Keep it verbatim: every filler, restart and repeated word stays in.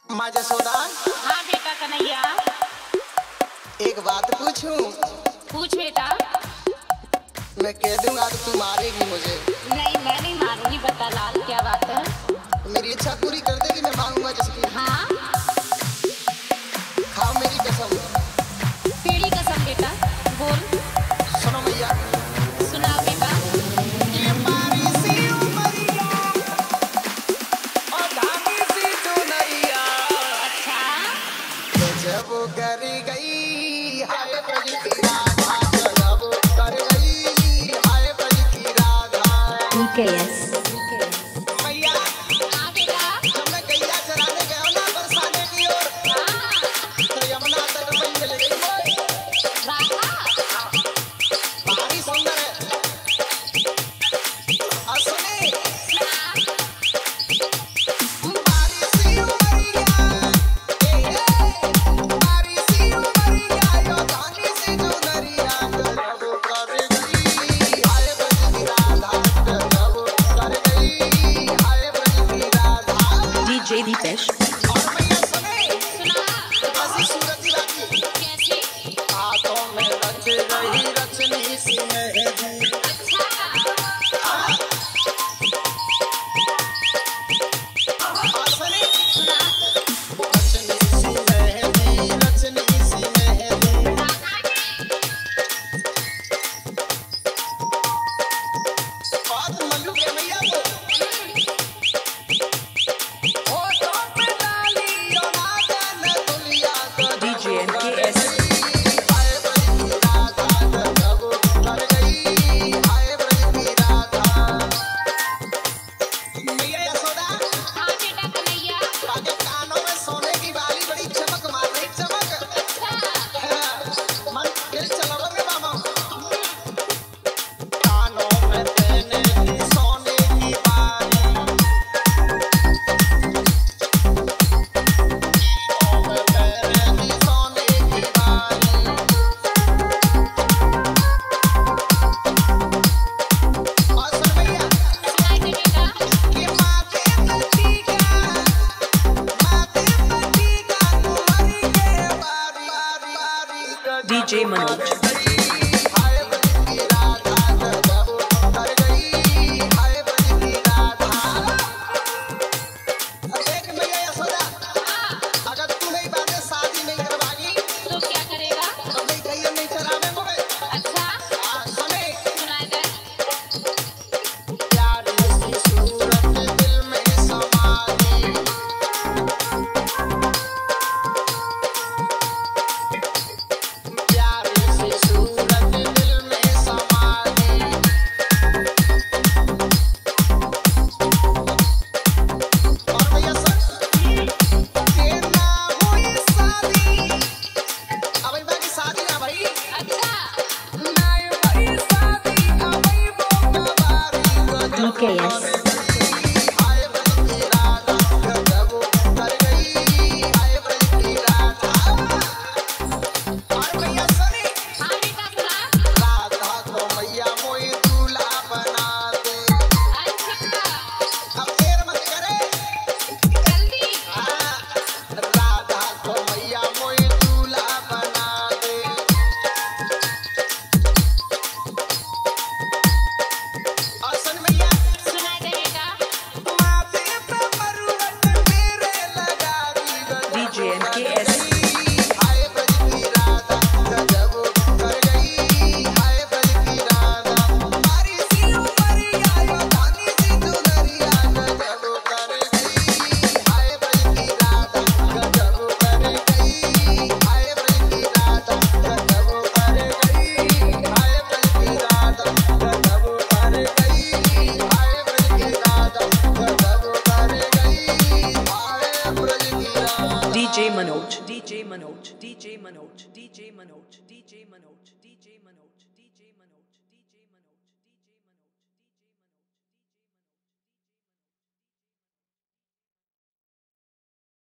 माँ जसोदा। हाँ बेटा कन्हैया। एक बात पूछूं? पूछ बेटा। मैं कह दूंगा तो तू मारेगी मुझे। नहीं मैं नहीं मारूंगी, बता लाल क्या बात है। मेरी इच्छा पूरी कर देगी, मैं मांगूंगा जिसकी। हाँ खाओ मेरी कसम। तेरी कसम बेटा, बोल। सुनो मैया। सुनाओ बेटा। ये मारी सी उमरिया और धामी सी चुनरिया। अच्छा जब कर गई हाय ब्रज की राधा, जब कर गई हाय ब्रज की राधा। ठीक है यस। मैया हाँ बेटा। जब मैं गैया चराने गया ना बरसाने की ओर, हाँ तो यमुना तट पर मिल गई वो राधा। भारी सुंदर है। और सुने मारी सी उमरिया, मारी सी उमरिया यो धानी सी चुनरिया। जब कर गई हाय ब्रज की राधा, जब कर गई हाय ब्रज की राधा। डीजे दीपेश। और मैया सुने सुना। ऐसी सूरत ही बाकी कैसी? हाथों में रच रही रचनी सी मेहंदी। अच्छा और सुने सुना। रचनी सी मेहंदी, रचनी सी मेहंदी। राधा की। बात मल्लू के मैया को होठों पे डाली और ना जाने दुनिया को। DJ MKS. हाय ब्रज की राधा, जब कर गई हाय ब्रज की राधा। मैया यशोदा हाँ बेटा कन्हैया। आगे कानों में सोने की बाली बड़ी चमक मार रही, चमक। अच्छा मन दिल चलाओगे मामा। कानों में देने की सोने की बाली, कानों में देने की सोने की बाली। और सुन भैया सुनाई दे बेटा। कि माथे पे टीका, माथे पे टीका तुम्हारी के बारी बारी। डीजे मनोज। हाय ब्रज की राधा, जब कर गई हाय ब्रज की राधा। देख मैया यशोदा, अगर तू नहीं बातें शादी नहीं करवागी तो क्या करेगा? तो नहीं गैया नहीं चरावे मोहे। अच्छा आ, सुने सुनाई दे। प्यारी सी सूरत दिल में समा गई, प्यारी सी सूरत दिल में समा गई। और भैया सुन के ना हुई शादी, अब बाकी शादी ना भाई, अच्छा ना हुई शादी अबई वो कबारी। ठीक है यस। हाय ब्रज की राधा, जब कर गई हाय ब्रज की राधा। और भैया सुने हाँ बेटा सुना। राधा को मैया मोई दूल्हा बना दे। अच्छा अब देर मत करे। जल्दी। हाँ, राधा को मैया मोई दूल्हा बना दे। और सुन मैया सुनाई दे बेटा। माथे पे मरुवत मेरे लगा दी। DJ MKS. हाय ब्रज की राधा, जब कर गई हाय ब्रज की राधा। मारी सी उमरिया यो धानी सी चुनरिया। जब कर गई हाय ब्रज की राधा, जब कर गई हाय ब्रज की राधा, जब कर गई हाय ब्रज की राधा, जब कर गई हाय ब्रज की राधा, जब कर गई हाय ब्रज की Radha. DJ Manoj. DJ Manoj. DJ Manoj. DJ Manoj. DJ Manoj.